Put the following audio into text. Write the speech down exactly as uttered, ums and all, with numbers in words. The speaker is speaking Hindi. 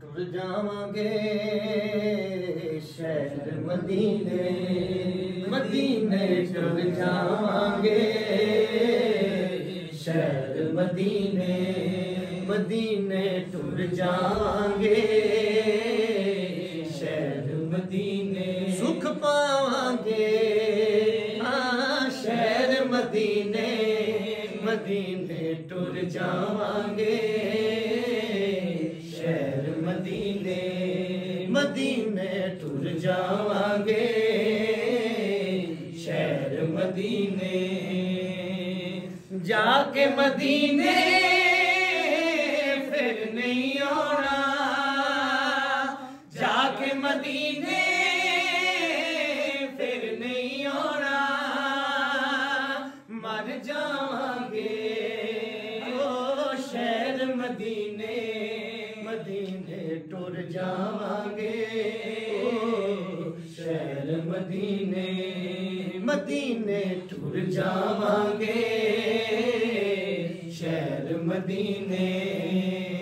टुर जावांगे शहर मदीने, मदीने टुर जावांगे शहर मदीने, मदीने टुर जावांगे शहर मदीने। सुख पावांगे हाँ शहर मदीने, मदीने टुर जावांगे शहर मदीने, मदीने टुर जावांगे शहर मदीने। जाके मदीने फिर नहीं आना, जाके मदीने फिर नहीं आना, मर जावांगे ओ शहर मदीने, मदीने टुर जावांगे ओ शहर मदीने, मदीने टुर जावांगे शहर मदीने।